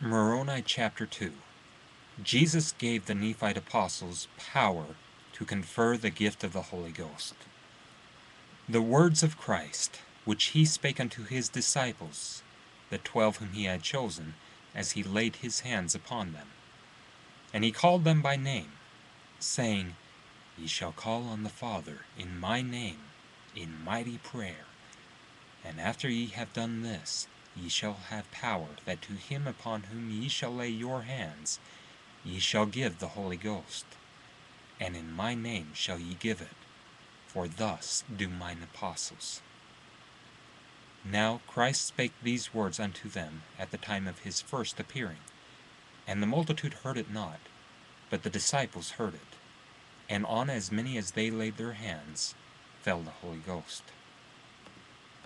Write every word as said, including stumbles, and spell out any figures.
Moroni chapter two. Jesus gave the Nephite apostles power to confer the gift of the Holy Ghost. The words of Christ, which he spake unto his disciples, the twelve whom he had chosen, as he laid his hands upon them. And he called them by name, saying, Ye shall call on the Father in my name, in mighty prayer. And after ye have done this, ye shall have power, that to him upon whom ye shall lay your hands, ye shall give the Holy Ghost. And in my name shall ye give it, for thus do mine apostles. Now Christ spake these words unto them at the time of his first appearing. And the multitude heard it not, but the disciples heard it. And on as many as they laid their hands, fell the Holy Ghost.